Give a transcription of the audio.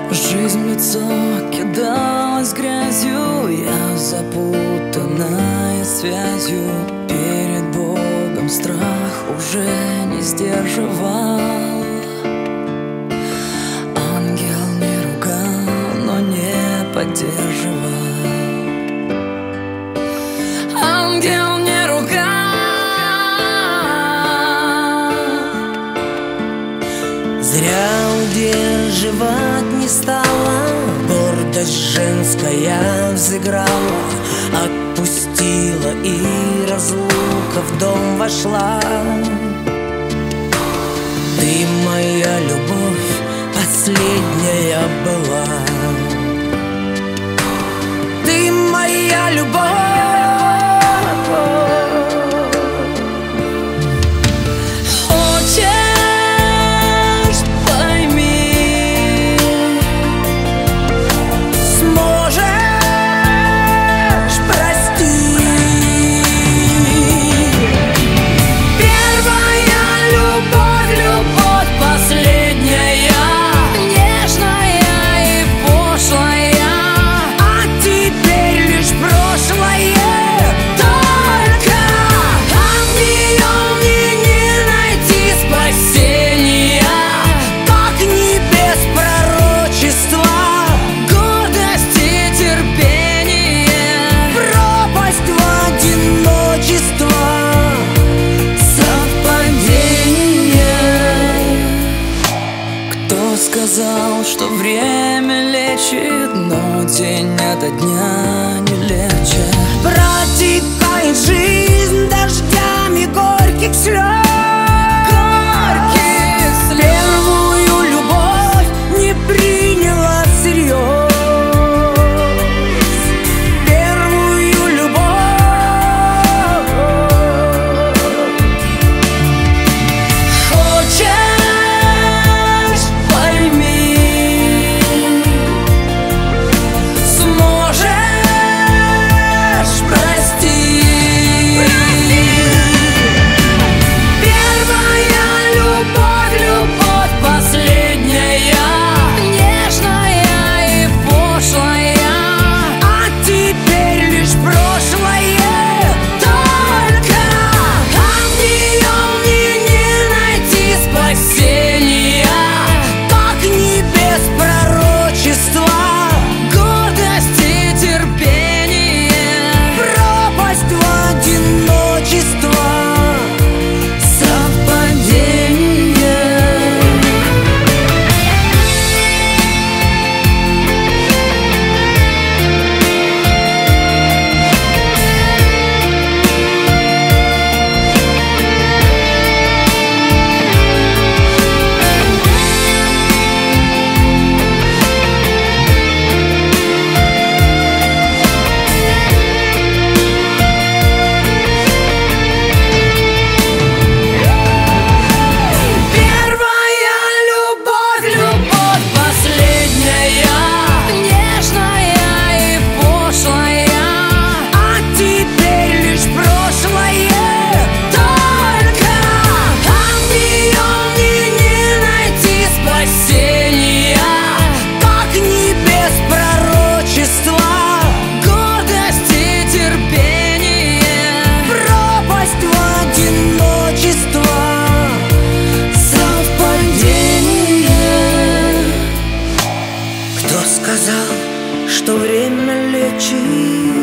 Жизнь в лицо кидалась грязью, я запутанная связью. Перед Богом страх уже не сдерживал. Ангел не ругал, но не поддерживал. Ангел не ругал, зря удерживать не стала, гордость женская взыграла, отпустила и разлука в дом вошла. Ты моя любовь последняя была, ты моя любовь. сказал, что время лечит, но день ото дня не легче. Протекает жизнь дождями горьких слез. Первую любовь не приняла всерьез. Первую любовь. Хочешь, пойми, сможешь простить. Первая любовь, любовь последняя, нежная и пошлая, а теперь лишь прошлое. Только от нее мне не найти спасения, как небес пророчества, гордость и терпение, пропасть в одиночество, совпадение. Первая любовь, любовь последняя, нежная и пошлая, а теперь лишь прошлое. Только от нее мне не найти спасения, как небес пророчества, гордость и терпение, пропасть в одиночество, совпадение. Кто сказал, что время лечит?